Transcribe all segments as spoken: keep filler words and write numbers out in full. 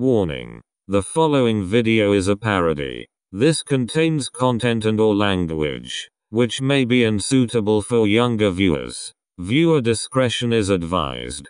Warning. The following video is a parody. This contains content and or language, which may be unsuitable for younger viewers. Viewer discretion is advised.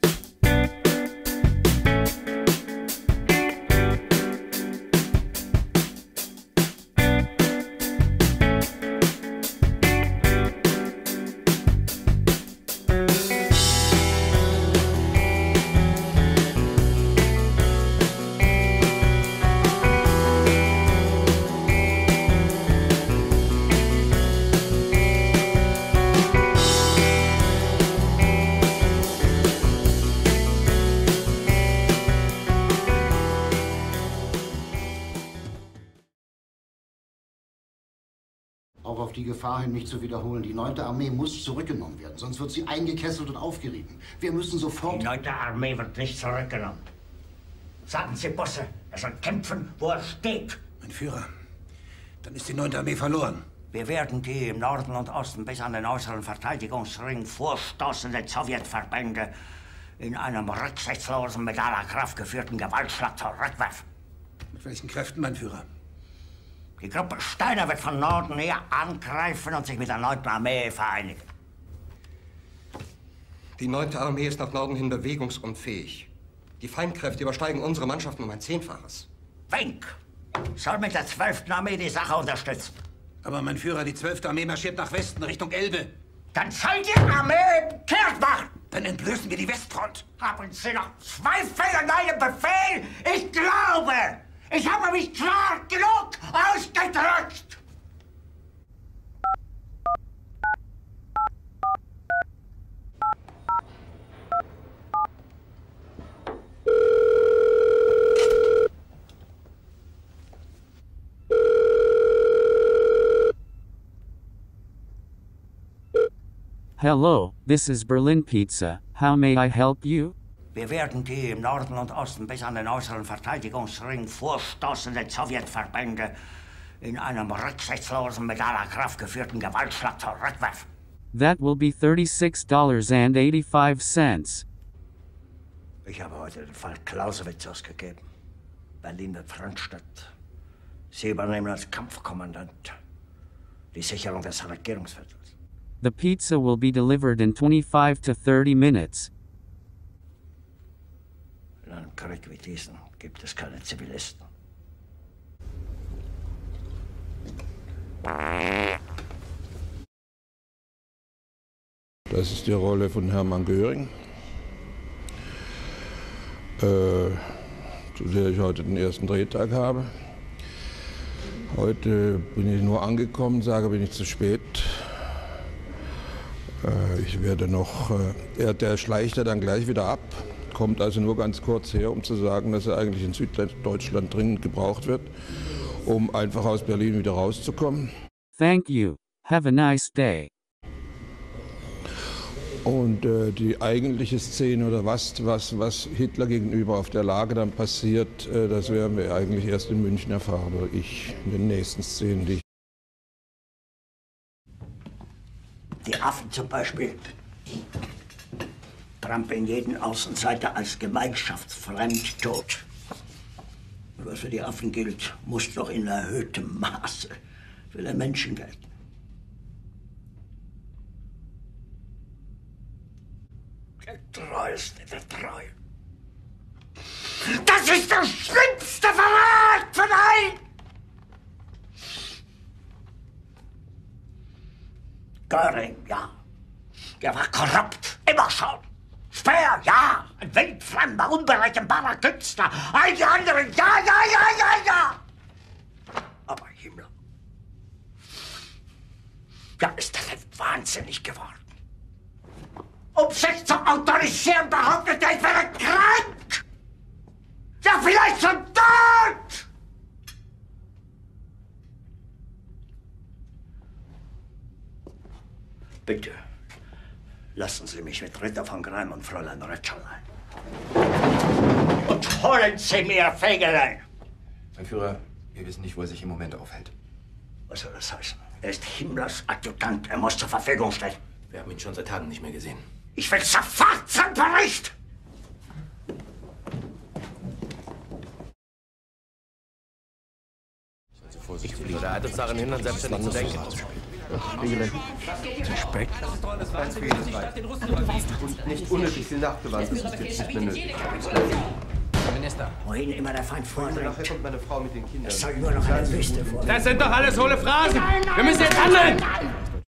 Auch auf die Gefahr hin, mich zu wiederholen. Die neunte Armee muss zurückgenommen werden, sonst wird sie eingekesselt und aufgerieben. Wir müssen sofort... Die neunte Armee wird nicht zurückgenommen. Sagen Sie, Bosse, er soll kämpfen, wo er steht. Mein Führer, dann ist die neunte Armee verloren. Wir werden die im Norden und Osten bis an den äußeren Verteidigungsring vorstoßenden Sowjetverbände in einem rücksichtslosen, mit aller Kraft geführten Gewaltschlag zurückwerfen. Mit welchen Kräften, mein Führer? Die Gruppe Steiner wird von Norden her angreifen und sich mit der neunten Armee vereinigen. Die neunte Armee ist nach Norden hin bewegungsunfähig. Die Feindkräfte übersteigen unsere Mannschaften um ein Zehnfaches. Wenck soll mit der zwölften Armee die Sache unterstützen. Aber mein Führer, die zwölfte Armee marschiert nach Westen, Richtung Elbe. Dann soll die Armee kehrt machen. Dann entblößen wir die Westfront. Haben Sie noch Zweifel an meinem Befehl? Ich glaube, ich habe mich klar genug ausgedrückt! Hello, this is Berlin Pizza. How may I help you? Wir werden die im Norden und Osten bis an den äußeren Verteidigungsring vorstoßenden Sowjetverbände in einem rücksichtslosen, mit aller Kraft geführten Gewaltschlag zurückwerfen. That will be thirty-six dollars and eighty-five cents. Ich habe heute den Fall Clausewitz ausgegeben. Berlin wird Frontstadt. Sie übernehmen als Kampfkommandant die Sicherung des Regierungsviertels. The pizza will be delivered in twenty-five to thirty minutes. In einem Krieg wie diesen gibt es keine Zivilisten. Das ist die Rolle von Hermann Göring, äh, zu der ich heute den ersten Drehtag habe. Heute bin ich nur angekommen, sage, bin ich zu spät. Äh, ich werde noch, äh, er, der schleicht ja dann gleich wieder ab. Kommt also nur ganz kurz her, um zu sagen, dass er eigentlich in Süddeutschland dringend gebraucht wird, um einfach aus Berlin wieder rauszukommen. Thank you. Have a nice day. Und äh, die eigentliche Szene oder was, was, was Hitler gegenüber auf der Lage dann passiert, äh, das werden wir eigentlich erst in München erfahren, oder ich in den nächsten Szenen, die ich... Die Affen zum Beispiel trampeln jeden Außenseiter als gemeinschaftsfremd tot. Und was für die Affen gilt, muss doch in erhöhtem Maße für den Menschen gelten. Der Treueste der Treue. Das ist der schlimmste Verrat von allen! Göring, ja. Der war korrupt, immer schon. Speer, ja. Ein wildfremder, unberechenbarer Künstler. All die anderen, ja, ja, ja, ja, ja. Aber Himmler. Ja, ist er denn wahnsinnig geworden? Um sich zu autorisieren, behauptet er, ich wäre krank. Ja, vielleicht schon tot. Bitte, lassen Sie mich mit Ritter von Greim und Fräulein Retscherlein. Und holen Sie mir Fegelein! Mein Führer, wir wissen nicht, wo er sich im Moment aufhält. Was soll das heißen? Er ist Himmlers Adjutant. Er muss zur Verfügung stehen. Wir haben ihn schon seit Tagen nicht mehr gesehen. Ich will sofort zum Bericht! Ich würde halt uns daran hindern, selbstständig zu denken. Spiegel. Speck. Das ist eins für jedes Mal. Und nicht unnötig viel nachgewandt. Das ist jetzt nicht mehr nötig. Minister. Wohin immer der Feind vordringt. Nachher kommt meine Frau mit den Kindern. Es soll nur noch eine Wüste vor. Das sind doch alles hohle Phrasen! Wir müssen jetzt handeln!